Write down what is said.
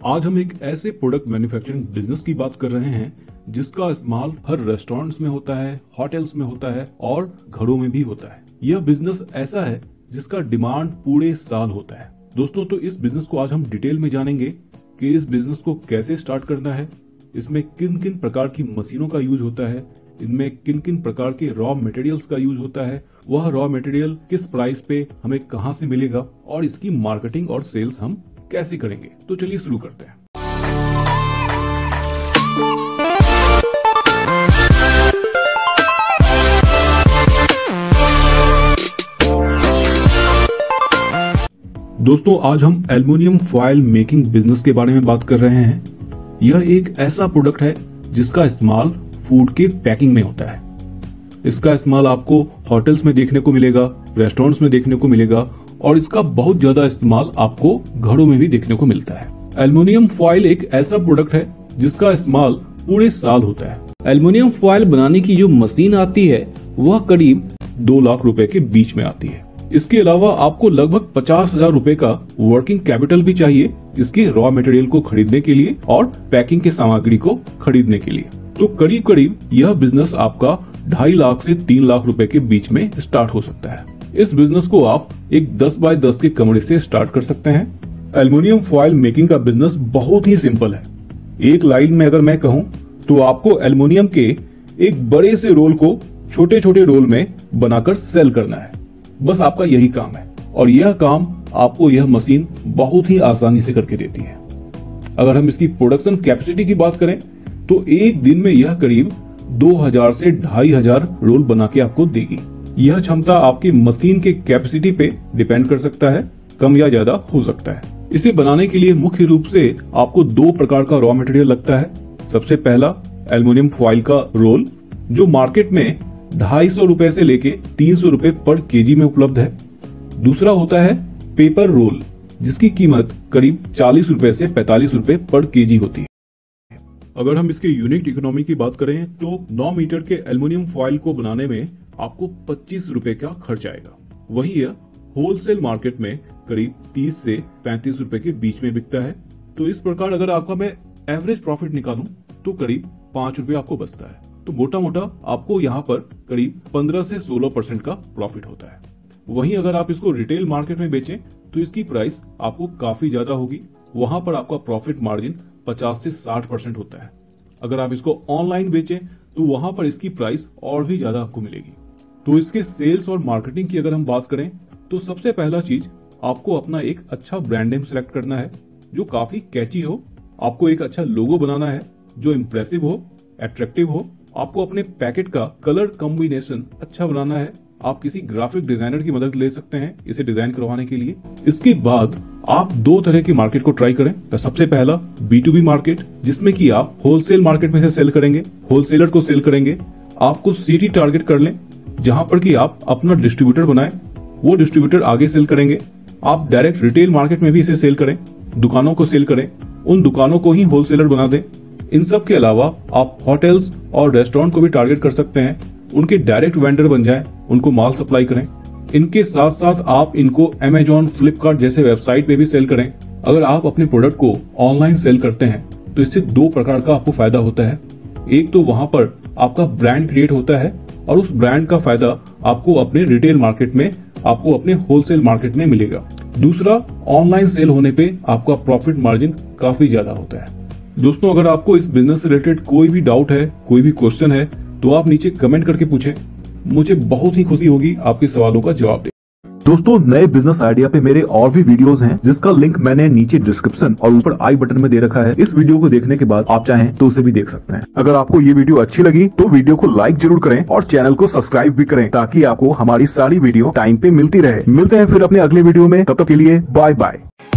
आज हम एक ऐसे प्रोडक्ट मैन्युफैक्चरिंग बिजनेस की बात कर रहे हैं जिसका इस्तेमाल हर रेस्टोरेंट्स में होता है, होटल्स में होता है और घरों में भी होता है। यह बिजनेस ऐसा है जिसका डिमांड पूरे साल होता है। दोस्तों, तो इस बिजनेस को आज हम डिटेल में जानेंगे कि इस बिजनेस को कैसे स्टार्ट करना है, इसमें किन किन प्रकार की मशीनों का यूज होता है, इनमें किन किन प्रकार के रॉ मटेरियल्स का यूज होता है, वह रॉ मटेरियल किस प्राइस पे हमें कहां से मिलेगा और इसकी मार्केटिंग और सेल्स हम कैसे करेंगे। तो चलिए शुरू करते हैं। दोस्तों, आज हम एल्युमिनियम फॉयल मेकिंग बिजनेस के बारे में बात कर रहे हैं। यह एक ऐसा प्रोडक्ट है जिसका इस्तेमाल फूड के पैकिंग में होता है। इसका इस्तेमाल आपको होटल्स में देखने को मिलेगा, रेस्टोरेंट्स में देखने को मिलेगा और इसका बहुत ज्यादा इस्तेमाल आपको घरों में भी देखने को मिलता है। एल्युमिनियम फॉयल एक ऐसा प्रोडक्ट है जिसका इस्तेमाल पूरे साल होता है। एल्युमिनियम फॉयल बनाने की जो मशीन आती है वह करीब 2 लाख रुपए के बीच में आती है। इसके अलावा आपको लगभग 50,000 रुपए का वर्किंग कैपिटल भी चाहिए इसके रॉ मटेरियल को खरीदने के लिए और पैकिंग के सामग्री को खरीदने के लिए। तो करीब करीब यह बिजनेस आपका 2.5 लाख से 3 लाख रुपए के बीच में स्टार्ट हो सकता है। इस बिजनेस को आप एक 10 बाय 10 के कमरे से स्टार्ट कर सकते हैं। एल्युमिनियम फॉयल मेकिंग का बिजनेस बहुत ही सिंपल है। एक लाइन में अगर मैं कहूं तो आपको एल्युमिनियम के एक बड़े से रोल को छोटे छोटे रोल में बनाकर सेल करना है। बस आपका यही काम है और यह काम आपको यह मशीन बहुत ही आसानी से करके देती है। अगर हम इसकी प्रोडक्शन कैपेसिटी की बात करें तो एक दिन में यह करीब 2000 से 2500 रोल बना के आपको देगी। यह क्षमता आपकी मशीन के कैपेसिटी पे डिपेंड कर सकता है, कम या ज्यादा हो सकता है। इसे बनाने के लिए मुख्य रूप से आपको 2 प्रकार का रॉ मटेरियल लगता है। सबसे पहला एल्युमिनियम फॉयल का रोल जो मार्केट में 250 रुपए से लेके 300 रुपए पर केजी में उपलब्ध है। दूसरा होता है पेपर रोल जिसकी कीमत करीब 40 रुपए से 45 रुपए पर केजी होती है। अगर हम इसके यूनिट इकोनॉमी की बात करें तो 9 मीटर के एल्युमिनियम फॉयल को बनाने में आपको 25 रुपए का खर्च आएगा। वहीं यह होलसेल मार्केट में करीब 30 से 35 रुपए के बीच में बिकता है। तो इस प्रकार अगर आपका मैं एवरेज प्रॉफिट निकालूं तो करीब 5 रुपए आपको बचता है। तो मोटा मोटा आपको यहाँ पर करीब 15 से 16% का प्रॉफिट होता है। वहीं अगर आप इसको रिटेल मार्केट में बेचें तो इसकी प्राइस आपको काफी ज्यादा होगी। वहां पर आपका प्रॉफिट मार्जिन 50 से 60% होता है। अगर आप इसको ऑनलाइन बेचें तो वहां पर इसकी प्राइस और भी ज्यादा आपको मिलेगी। तो इसके सेल्स और मार्केटिंग की अगर हम बात करें तो सबसे पहला चीज आपको अपना एक अच्छा ब्रांड नेम सेलेक्ट करना है जो काफी कैची हो। आपको एक अच्छा लोगो बनाना है जो इम्प्रेसिव हो, अट्रैक्टिव हो। आपको अपने पैकेट का कलर कॉम्बिनेशन अच्छा बनाना है। आप किसी ग्राफिक डिजाइनर की मदद ले सकते हैं इसे डिजाइन करवाने के लिए। इसके बाद आप 2 तरह की मार्केट को ट्राई करें। तो सबसे पहला B2B मार्केट जिसमें कि आप होलसेल मार्केट में से सेल करेंगे, होलसेलर को सेल करेंगे। आपको सिटी टारगेट कर लें जहां पर कि आप अपना डिस्ट्रीब्यूटर बनाएं, वो डिस्ट्रीब्यूटर आगे सेल करेंगे। आप डायरेक्ट रिटेल मार्केट में भी इसे सेल करें, दुकानों को सेल करें, उन दुकानों को ही होलसेलर बना दें। इन सब के अलावा आप होटल्स और रेस्टोरेंट को भी टारगेट कर सकते हैं, उनके डायरेक्ट वेंडर बन जाएं, उनको माल सप्लाई करें। इनके साथ साथ आप इनको Amazon, फ्लिपकार्ट जैसे वेबसाइट पे भी सेल करें। अगर आप अपने प्रोडक्ट को ऑनलाइन सेल करते हैं तो इससे 2 प्रकार का आपको फायदा होता है। एक तो वहां पर आपका ब्रांड क्रिएट होता है और उस ब्रांड का फायदा आपको अपने रिटेल मार्केट में, आपको अपने होलसेल मार्केट में मिलेगा। दूसरा, ऑनलाइन सेल होने पे आपका प्रॉफिट मार्जिन काफी ज्यादा होता है। दोस्तों, अगर आपको इस बिजनेस से रिलेटेड कोई भी डाउट है, कोई भी क्वेश्चन है तो आप नीचे कमेंट करके पूछें। मुझे बहुत ही खुशी होगी आपके सवालों का जवाब दे। दोस्तों, नए बिजनेस आइडिया पे मेरे और भी वीडियोस हैं जिसका लिंक मैंने नीचे डिस्क्रिप्शन और ऊपर आई बटन में दे रखा है। इस वीडियो को देखने के बाद आप चाहें तो उसे भी देख सकते हैं। अगर आपको ये वीडियो अच्छी लगी तो वीडियो को लाइक जरूर करें और चैनल को सब्सक्राइब भी करें ताकि आपको हमारी सारी वीडियो टाइम पे मिलती रहे। मिलते हैं फिर अपने अगले वीडियो में, तब तक के लिए बाय बाय।